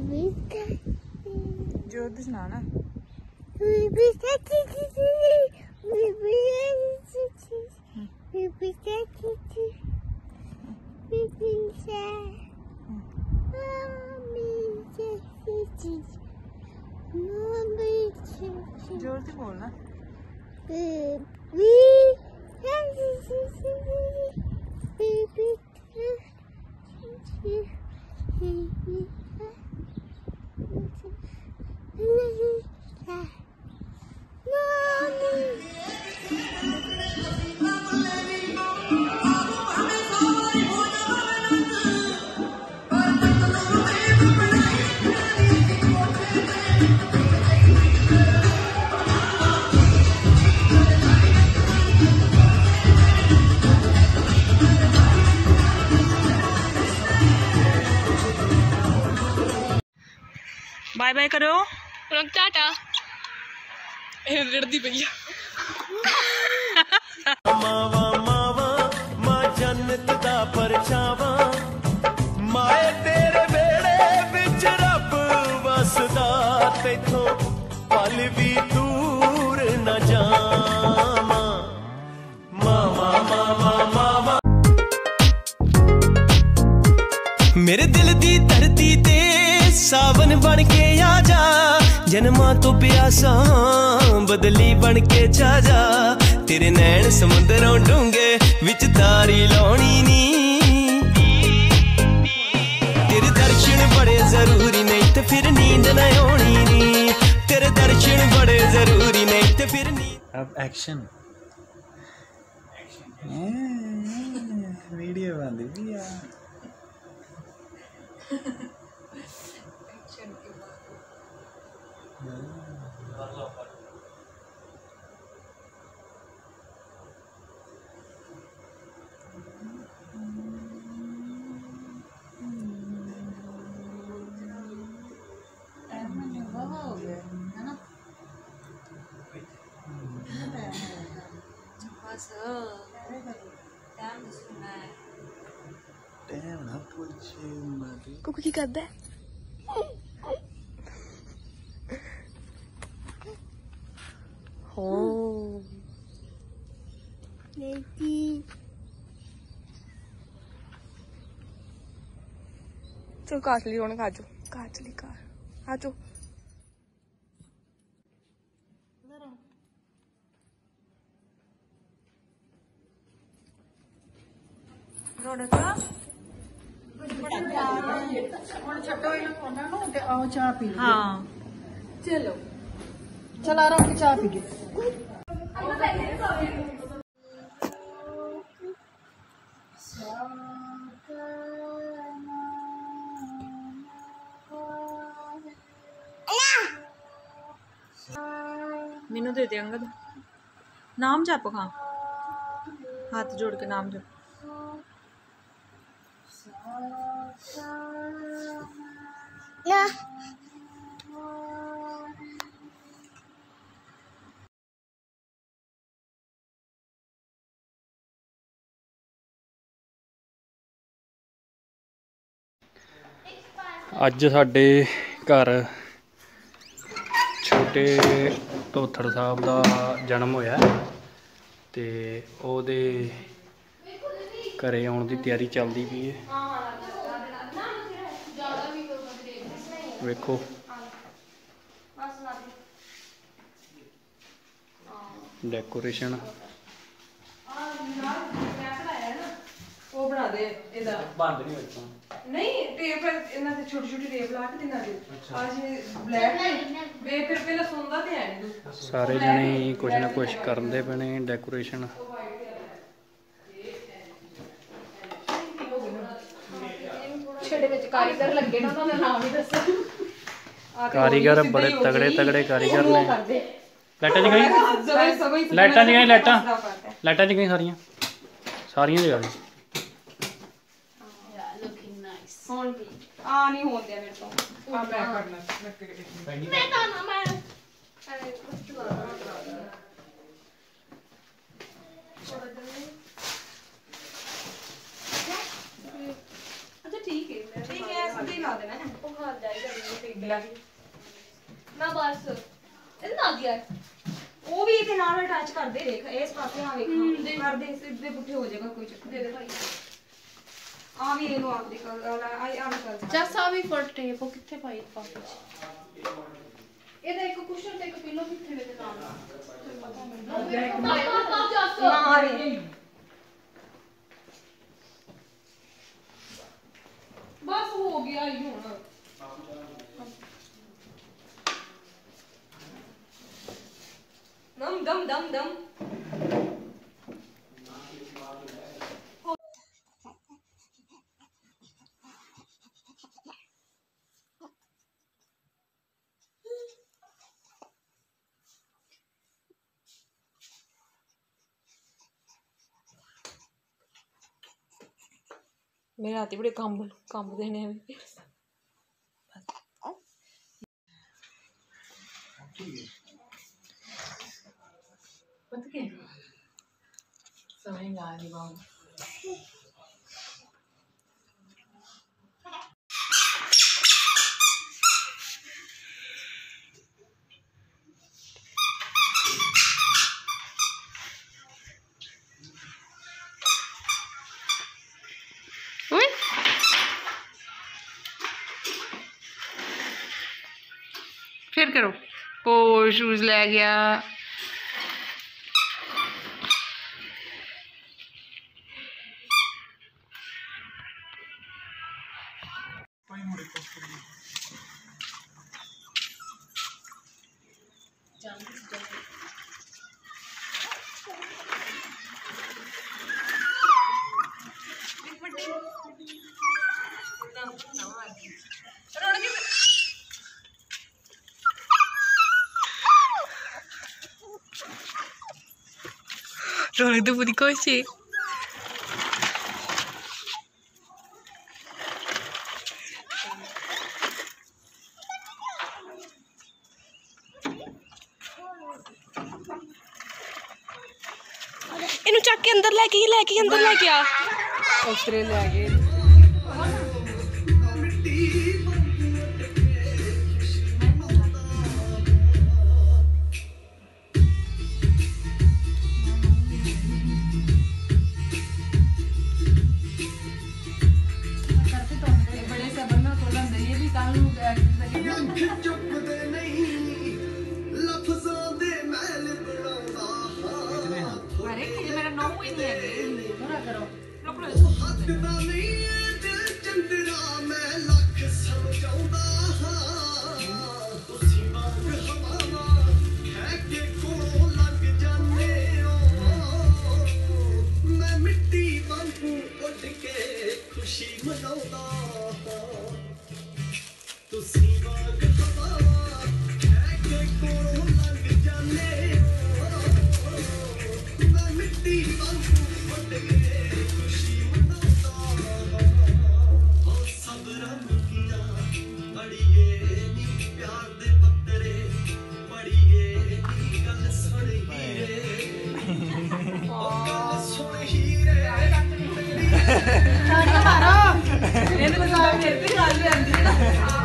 जोर से सुना ना। जोर से बोलना। बाय बाय करो। टाटा। रड़दी भैया। मावा मावा मां जन्नत दा परछावा माए तेरे बेड़े विच रब वसदा तेथों पल भी दूर न जावा मावा मावा मावा मेरे दिल दी धरती ते सावन बन के आ जा जन्मा तो प्यासा बदली बन के जा जा तेरे नैन समुद्रों डूंगे विच तारी लाउनी नी तेरे दर्शन बड़े जरूरी नहीं ते फिर नींद न आनी नी तेरे दर्शन बड़े जरूरी नहीं ते फिर नींद। अब एक्शन वीडियो बंद भी यार। कुकू की करदा है? हो चल काट ली रोने काजू काट ली कार आजो हाँ चलो चला रहा चाह पी के मीनू दे दे अंगद नाम जप खा हाथ जोड़ के नाम जप। ਅੱਜ ਸਾਡੇ ਘਰ ਛੋਟੇ ਧੋਥੜ ਸਾਹਿਬ ਦਾ ਜਨਮ ਹੋਇਆ ਤੇ ਉਹਦੇ ਘਰੇ ਆਉਣ ਦੀ ਤਿਆਰੀ ਚੱਲਦੀ ਪਈ ਹੈ। ਵੇਖੋ डेकोरेशन वो बना दे इधर बंद नहीं होता नहीं टेप इना से छोटी छोटी टेप ला के देना दे आज ब्लैक वे फिर पहले सोंदा ते है नहीं सारे जने कुछ ना कुछ करते पे ने डेकोरेशन छड़े विच कारीगर लगे ना उन्होंने नाम ही दस्सो कारीगर बड़े तगड़े तगड़े कारीगर ने लाइटां जगाई लाइटां जगाई लाइटां जगाई सारियां सारियां जगा दी फोन भी आ नहीं होते मेरे तो आ मैं करना मैं तो ना मैं अरे कुछ अच्छा ठीक है ਸਿੱਧੇ ਹੀ ਲਾ ਦੇਣਾ ਹੈ ਬੁਖਾਰ ਜਾਏਗਾ ਨਹੀਂ ਨਾ ਬਸ ਇਹ ਨਾ ਦਿਆ ਉਹ ਵੀ ਇਹਦੇ ਨਾਲ ਅਟੈਚ ਕਰਦੇ ਦੇਖ ਇਸ ਪਾਸੇ ਆ ਵੇਖ ਕਰਦੇ ਸਿੱਧੇ ਪੁੱਠੇ ਹੋ ਜਾਏਗਾ ਕੋਈ ਚੱਕਰ ਦੇ ਦੇ ਭਾਈ ਆ ਵੀ ਇਹਨੂੰ ਆਪ ਦੇ ਕਰ ਆ ਕਰ ਜੱਸਾ ਵੀ ਫੁੱਲ ਟੇਪ ਉਹ ਕਿੱਥੇ ਪਾਈ ਪਾਪੇ ਇਹਦਾ ਇੱਕ ਕੁਸ਼ਨ ਤੇ ਇੱਕ ਪਿੱਲੋ ਕਿੱਥੇ ਮੇਰੇ ਨਾਲ ਪਤਾ ਮੈਨੂੰ ਨਾ ਰੇ ਬਸ ਹੋ ਗਿਆ ਹੀ ਹੁਣ ਦਮ ਦਮ ਦਮ ਦਮ मेरे हाथी बड़े कंब देने फिर करो ओ शूज ले गया रौनक तो पूरी खुश है इनू चक के अंदर लेके अंदर लेके आ उतरे ले गए ਇਹਦੇ ਨਾਲ ਫਿਰ ਵੀ ਗੱਲ ਆਂਦੀ ਹੈ ਨਾ